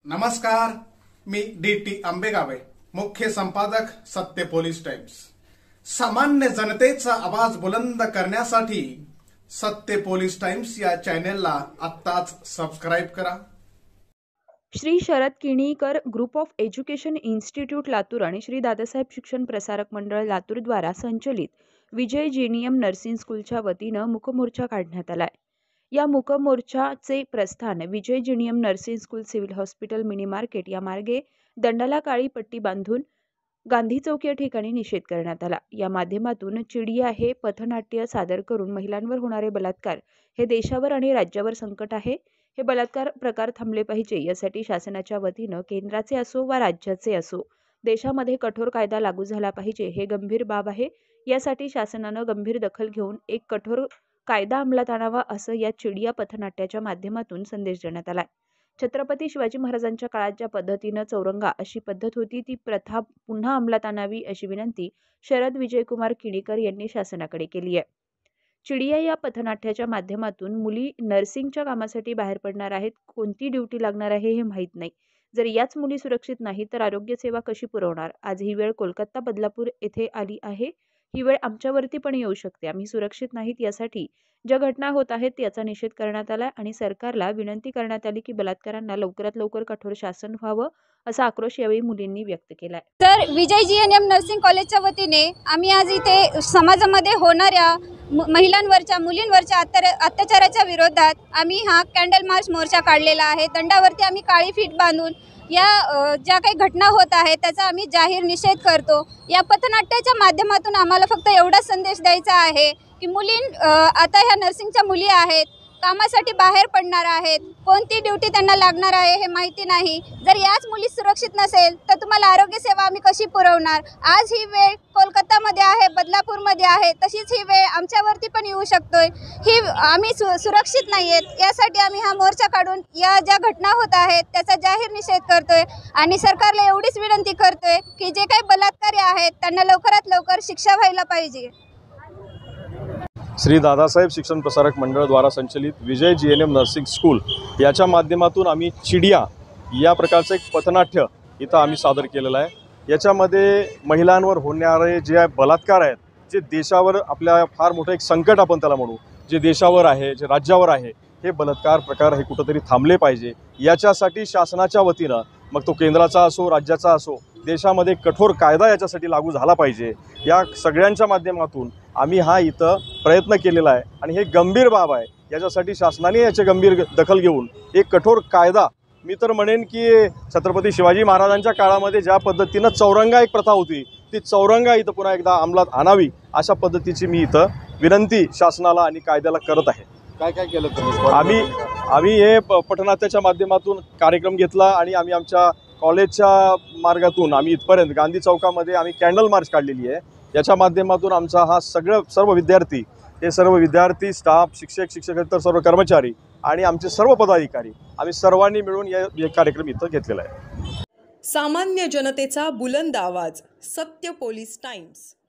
नमस्कार, मी डी.टी. आंबेगावे, मुख्य संपादक सत्य पोलीस टाइम्स। सामान्य जनतेचा आवाज बुलंद करण्यासाठी सत्य पोलीस टाइम्स या चॅनेलला आत्ताच सबस्क्राइब करा। Shri Sharad Kinikar group of education institute Latur आणि श्री दादासाहेब शिक्षण प्रसारक मंडळ लातूर द्वारा संचलित विजय जीनियम नर्सिंग स्कूलच्या वतीने मूकमोर्चा काढण्यात आलाय। या मूकमोर्चाचे प्रस्थान विजय जीनियम nursing school civil hospital mini market या मार्गे दंडाला काळी पट्टी बांधून गांधी चौक या ठिकाणी निषेध करण्यात आला। या माध्यमातून चिडिया हे पथनाट्य सादर करून महिलांवर होणारे बलात्कार हे देशावर आणि राज्यावर संकट आहे, हे बलात्कार प्रकार थांबले पाहिजे, यासाठी शासनाच्या वतीने केंद्राचे असो वा राज्याचे असो देशामध्ये कठोर कायदा लागू झाला पाहिजे, हे गंभीर बाब आहे। यासाठी शासनाने गंभीर दखल घेऊन एक कठोर कायदा अंमलात आणावा, असं या चिडिया पथनाट्याच्या माध्यमातून संदेश देण्यात आलाय। छत्रपती शिवाजी महाराजांच्या काळात ज्या पद्धतीने चौरंगा अशी पद्धत होती, ती प्रथा पुन्हा अंमलात आणावी अशी विनंती शरद विजयकुमार किणीकर यांनी शासनाकडे केली आहे। चिडिया या पथनाट्याच्या माध्यमातून मुली नर्सिंगच्या कामासाठी बाहेर पडणार आहेत। कोणती ड्युटी लागणार आहे हे माहीत नाही। जर याच मुली सुरक्षित नाही तर आरोग्य सेवा कशी पुरवणार? आज ही वेळ कोलकाता बदलापूर येथे आली आहे, ही वेळ आमच्यावरती पण येऊ शकते। आम्ही सुरक्षित नाहीत, यासाठी ज्या घटना होत आहेत याचा निषेध करण्यात आला आणि सरकारला विनंती करण्यात आली की बलात्कारांना लवकरात लवकर कठोर शासन व्हावं, असा आक्रोश यावेळी मुलींनी व्यक्त केलाय। तर विजय जीएनएम नर्सिंग कॉलेजच्या वतीने आम्ही आज इथे समाजामध्ये होणाऱ्या महिलांवरच्या मुलींवरच्या अत्याचाराच्या विरोधात आम्ही हा कॅन्डल मार्च मोर्चा काढलेला आहे। दंडावरती आम्ही काळी फीत बांधून या ज्या काही घटना होत आहेत त्याचा आम्ही जाहीर निषेध करतो। या पथनाट्याच्या माध्यमातून आम्हाला फक्त एवढाच संदेश द्यायचा आहे की आता ह्या नर्सिंगच्या मुली आहेत, कामासाठी बाहेर पडणार आहेत, कोणती ड्युटी त्यांना लागणार आहे हे माहिती नाही। जर याच मुली सुरक्षित नसेल तर तुम्हाला आरोग्य सेवा आम्ही कशी पुरवणार? आज ही वेळ कोलकातामध्ये आहे, बदलापूरमध्ये आहे, तशीच ही वेळ आमच्यावरती पण येऊ शकतोय। ही आम्ही सुरक्षित नाही आहेत, यासाठी आम्ही हा मोर्चा काढून या ज्या घटना होत आहेत त्याचा जाहीर निषेध करतोय आणि सरकारला एवढीच विनंती करतोय की जे काही बलात्कारी आहेत त्यांना लवकरात लवकर शिक्षा व्हायला पाहिजे। श्री दादासाहेब शिक्षण प्रसारक मंडळ द्वारा संचलित विजय जीएनएम नर्सिंग स्कूल याच्या माध्यमातून आम्ही चिडिया या प्रकारचं एक पथनाट्य इथं आम्ही सादर केलेलं आहे। याच्यामध्ये महिलांवर होणारे जे बलात्कार आहेत, जे देशावर आपल्या फार मोठं एक संकट आपण त्याला म्हणू, जे देशावर आहे, जे राज्यावर आहे, हे बलात्कार प्रकार हे कुठंतरी थांबले पाहिजे। याच्यासाठी शासनाच्या वतीनं, मग तो केंद्राचा असो राज्याचा असो, देशामध्ये कठोर कायदा याच्यासाठी लागू झाला पाहिजे। या सगळ्यांच्या माध्यमातून आम्ही हा इथं प्रयत्न केलेला आहे आणि हे गंभीर बाब आहे। याच्यासाठी शासनाने याची गंभीर दखल घेऊन एक कठोर कायदा, मी तर म्हणेन की छत्रपती शिवाजी महाराजांच्या काळामध्ये ज्या पद्धतीनं चौरंगा एक प्रथा होती, ती चौरंगा इथं पुन्हा एकदा अंमलात आणावी, अशा पद्धतीची मी इथं विनंती शासनाला आणि कायद्याला करत आहे। काय काय केलं तुम्ही? आम्ही हे पथनाट्याच्या माध्यमातून कार्यक्रम घेतला आणि आम्ही आमच्या कॉलेजच्या मार्गातून आम्ही इथपर्यंत गांधी चौकामध्ये आम्ही कॅन्डल मार्च काढलेली आहे। याच्या माध्यमातून आमचा हा सर्व विद्यार्थी, स्टाफ, शिक्षकेतर सर्व कर्मचारी आणि आमचे सर्व पदाधिकारी आम्ही सर्वांनी मिळून हे कार्यक्रम इथं घेतलेला आहे। सामान्य जनतेचा बुलंद आवाज, सत्य पोलीस टाइम्स।